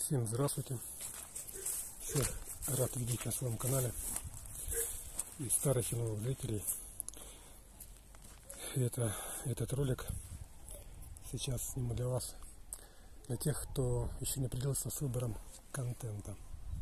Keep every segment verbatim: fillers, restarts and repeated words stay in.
Всем здравствуйте, всех рад видеть на своем канале, и старых и новых зрителей. Это, этот ролик сейчас сниму для вас, для тех, кто еще не определился с выбором контента.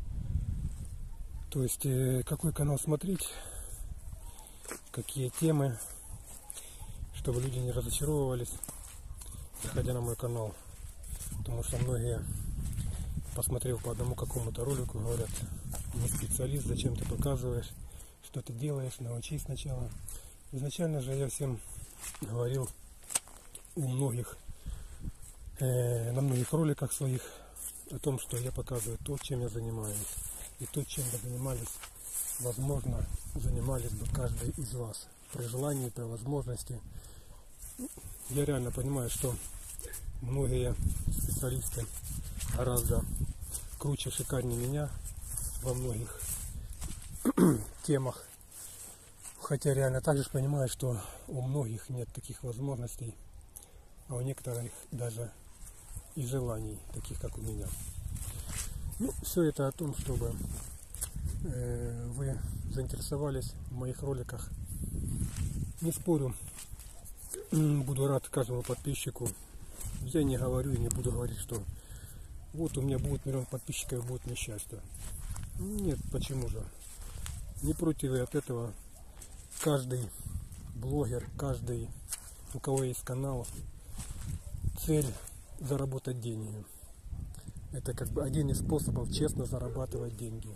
То есть, какой канал смотреть, какие темы, чтобы люди не разочаровывались, заходя на мой канал. Потому что многие, посмотрев по одному какому-то ролику, говорят: не специалист, зачем ты показываешь, что ты делаешь, научись сначала. Изначально же я всем говорил у многих, э, на многих роликах своих о том, что я показываю то, чем я занимаюсь. И то, чем вы занимались, возможно, занимались бы каждый из вас. При желании, при возможности. Я реально понимаю, что многие специалисты гораздо круче, шикарнее меня во многих темах. Хотя реально также понимаю, что у многих нет таких возможностей, а у некоторых даже и желаний, таких как у меня. Ну, все это о том, чтобы э, вы заинтересовались в моих роликах. Не спорю, буду рад каждому подписчику. Я не говорю и не буду говорить, что вот у меня будет миллион подписчиков, будет несчастье. Нет, почему же? Не против от этого. Каждый блогер, каждый, у кого есть канал, цель заработать деньги. Это как бы один из способов честно зарабатывать деньги.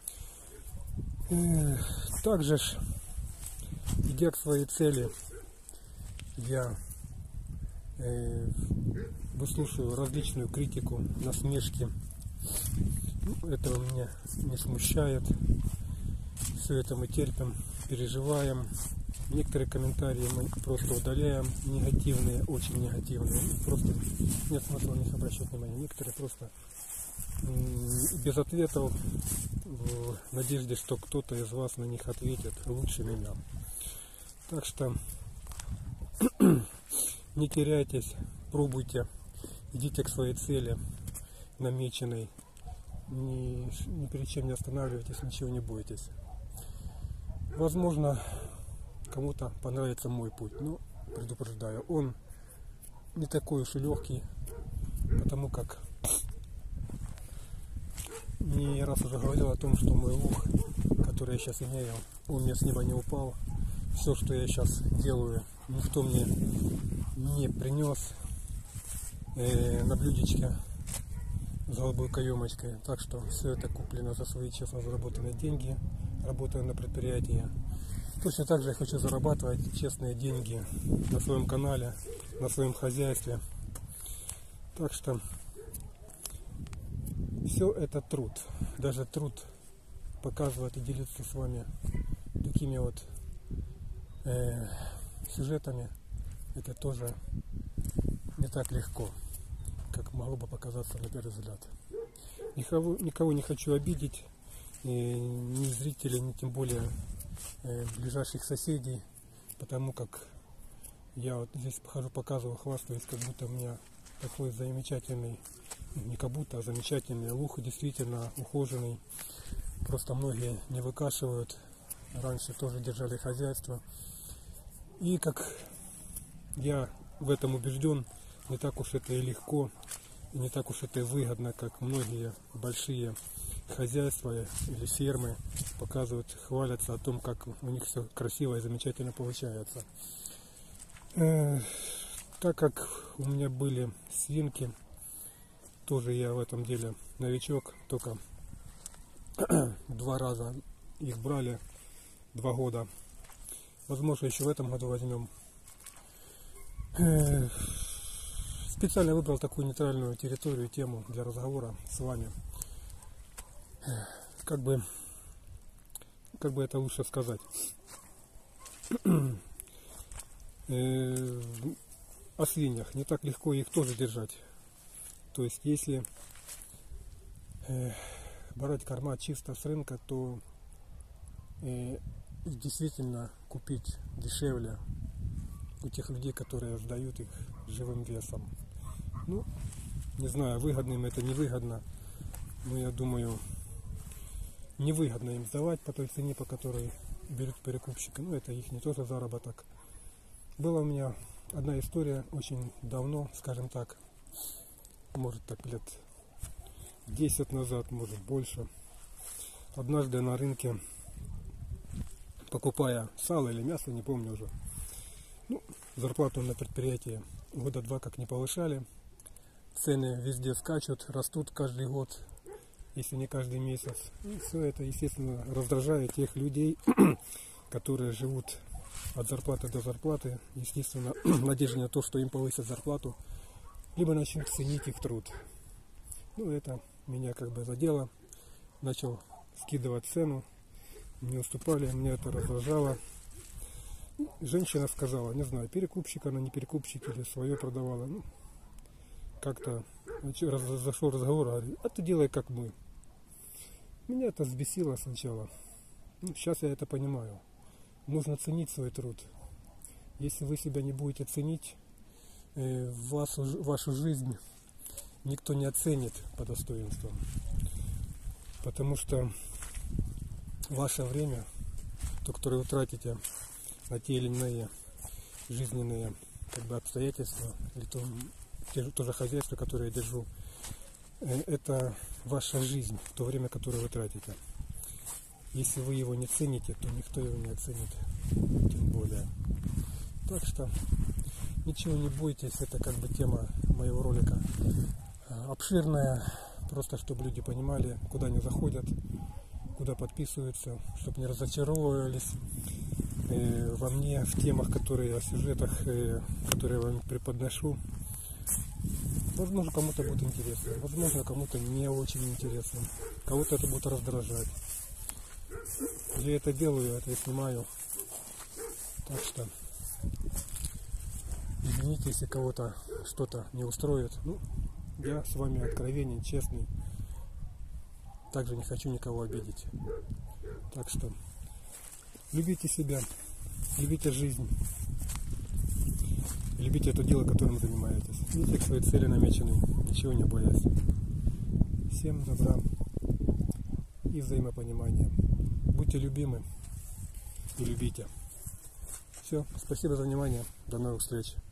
Также, идя к своей цели, я э, выслушиваю различную критику, насмешки. Ну, этого меня не смущает. Все это мы терпим, переживаем. Некоторые комментарии мы просто удаляем, негативные, очень негативные. Просто нет смысла на них обращать внимание. Некоторые просто без ответов, в надежде, что кто-то из вас на них ответит лучше меня. Так что не теряйтесь, пробуйте, идите к своей цели намеченной, ни, ни перед чем не останавливайтесь, ничего не бойтесь. Возможно, кому-то понравится мой путь, но предупреждаю, он не такой уж и легкий, потому как не раз уже говорил о том, что мой лук, который я сейчас имею, он мне с неба не упал. Все, что я сейчас делаю, никто мне не принес э, на блюдечке с голубой каемочкой. Так что все это куплено за свои честно заработанные деньги, работая на предприятии. Точно так же я хочу зарабатывать честные деньги на своем канале, на своем хозяйстве. Так что все это труд. Даже труд показывать и делиться с вами такими вот э, сюжетами. Это тоже не так легко, как могло бы показаться на первый взгляд. Никого, никого не хочу обидеть, ни зрителей, ни тем более э, ближайших соседей, потому как я вот здесь похожу, показываю, хвастаюсь, как будто у меня такой замечательный, не как будто, а замечательный лук, действительно ухоженный. Просто многие не выкашивают, раньше тоже держали хозяйство. И как я в этом убежден, не так уж это и легко, и не так уж это и выгодно, как многие большие хозяйства или фермы показывают, хвалятся о том, как у них все красиво и замечательно получается. Э, так как у меня были свинки, тоже я в этом деле новичок, только два раза их брали, два года. Возможно, еще в этом году возьмем. Специально выбрал такую нейтральную территорию, тему для разговора с вами. Как бы, как бы это лучше сказать. О свиньях. Не так легко их тоже держать. То есть, если брать корма чисто с рынка, то их действительно купить дешевле у тех людей, которые сдают их живым весом. Ну, не знаю, выгодно им это, невыгодно. но я думаю, невыгодно им сдавать по той цене, по которой берут перекупщика. Ну, это их не тоже заработок. Была у меня одна история очень давно, скажем так, может так лет десять назад, может больше. Однажды на рынке, покупая сало или мясо, не помню уже, ну, зарплату на предприятии года два как не повышали. Цены везде скачут, растут каждый год, если не каждый месяц. И все это, естественно, раздражает тех людей, которые живут от зарплаты до зарплаты, естественно, в надежде на то, что им повысят зарплату, либо начнут ценить их труд. Ну, это меня как бы задело. Начал скидывать цену, не уступали, меня это раздражало. Женщина сказала, не знаю, перекупщик она, не перекупщик, или свое продавала. Ну, как-то зашел разговор, говорю, а ты делай как мы. Меня это взбесило сначала. Ну, сейчас я это понимаю. Нужно ценить свой труд. Если вы себя не будете ценить, э, вашу, вашу жизнь никто не оценит по достоинству. Потому что ваше время, то, которое вы тратите на те или иные жизненные как бы, обстоятельства, или то, те, то же хозяйство, которое я держу, э, это ваша жизнь, то время, которое вы тратите. Если вы его не цените, то никто его не оценит, тем более. Так что ничего не бойтесь, это как бы тема моего ролика обширная, просто чтобы люди понимали, куда они заходят, куда подписываются, чтобы не разочаровывались э, во мне в темах, которые о сюжетах, э, которые я вам преподношу. Возможно, кому-то будет интересно, возможно, кому-то не очень интересно, кого-то это будет раздражать. Я это делаю, это я снимаю. Так что извините, если кого-то что-то не устроит. Ну, я с вами откровенен, честный. Также не хочу никого обидеть. Так что любите себя, любите жизнь, любите это дело, которым занимаетесь. Идите к своей цели намеченной, ничего не боясь. Всем добра и взаимопонимания. Будьте любимы и любите. Все, спасибо за внимание. До новых встреч.